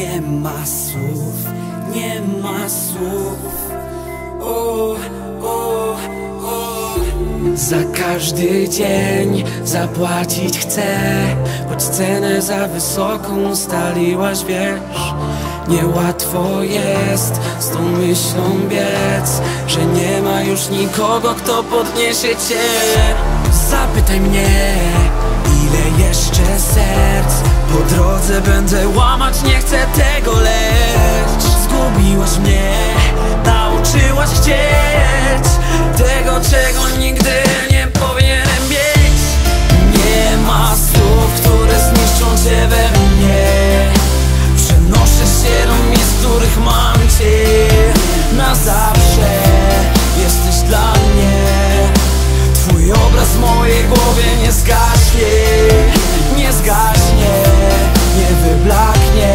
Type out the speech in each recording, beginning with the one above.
Nie ma słów, nie ma słów. O, o, o. Za każdy dzień zapłacić chcę, choć cenę za wysoką ustaliłaś, wiesz. Niełatwo jest z tą myślą biec, że nie ma już nikogo, kto podniesie cię. Zapytaj mnie, ile jeszcze serc po drodze będę łamać, nie chcę tego, lecz zgubiłaś mnie, nauczyłaś chcieć tego, czego nigdy nie powinienem mieć. Nie ma słów, które zniszczą cię we mnie. Przenoszę się do miejsc, w których mam cię na zawsze. Jesteś dla mnie. Twój obraz w mojej głowie nie zgaśnie, nie zgaśnie, nie wyblaknie.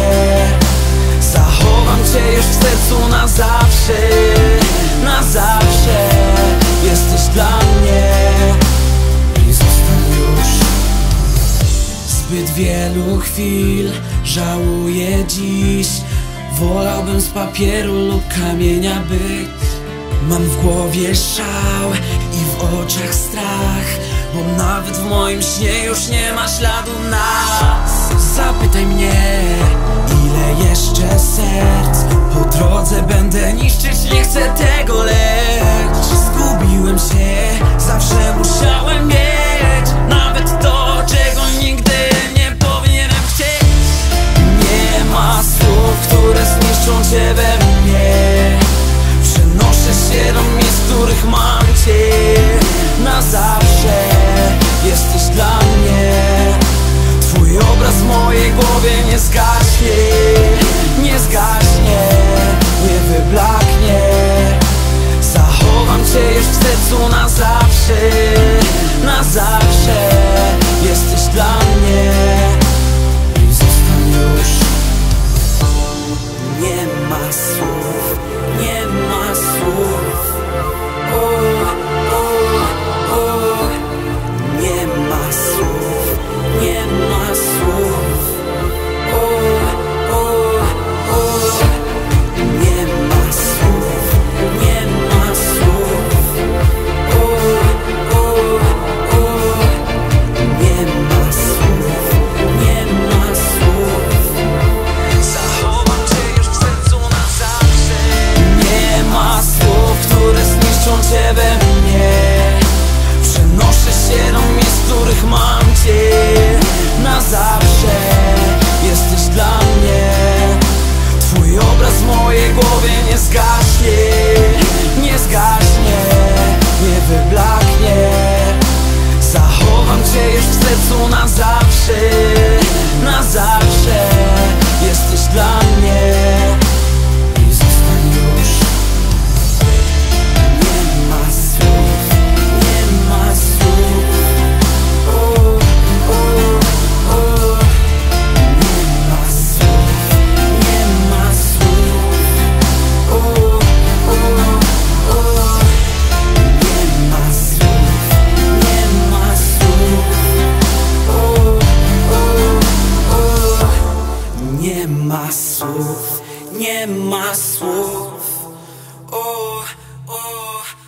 Zachowam cię już w sercu na zawsze, na zawsze. Jesteś dla mnie i zostań już. Zbyt wielu chwil żałuję dziś. Wolałbym z papieru lub kamienia być. Mam w głowie szał i w oczach strach, bo nawet w moim śnie już nie ma śladu nas. Zapytaj mnie, ile jeszcze serc po drodze będę niszczyć, nie chcę tego, lecz zgubiłem się, zawsze musiałem mieć nawet to, czego nigdy nie powinienem chcieć. Nie ma słów, które zniszczą cię we mnie. Przenoszę się do miejsc, w których mam cię na zawsze. Jesteś dla mnie. Twój obraz w mojej głowie nie zgaśnie, nie zgaśnie, nie wyblaknie. Zachowam cię już w sercu na zawsze, na zawsze. Jesteś dla mnie i zostań już. Nie ma słów, nie ma słów. O, o, o. Nie ma słów, nie ma słów. O, o, o. Nie ma słów, nie ma słów. O, o, o. Nie ma słów, nie ma słów. Zachowam cię już w sercu na zawsze. Nie ma słów, które zniszczą cię we mnie. Przenoszę się do miejsc, w których mam cię na zawsze. Jesteś dla mnie. Twój obraz w mojej głowie nie zgaśnie, nie zgaśnie, nie wyblaknie. Zachowam cię już w sercu na zawsze, na zawsze. Jesteś dla mnie i zostań już. Nie ma słów, nie ma słów. O, o, o. Nie ma słów, nie ma słów. O, o, o. Nie ma słów, nie ma słów. O, o, o. Nie ma słów, nie ma słów. O, o.